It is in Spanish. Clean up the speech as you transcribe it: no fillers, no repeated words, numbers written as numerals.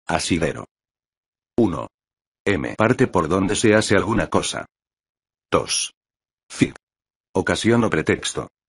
Asidero. 1. M. Parte por donde se hace alguna cosa. 2. Fic. Ocasión o pretexto.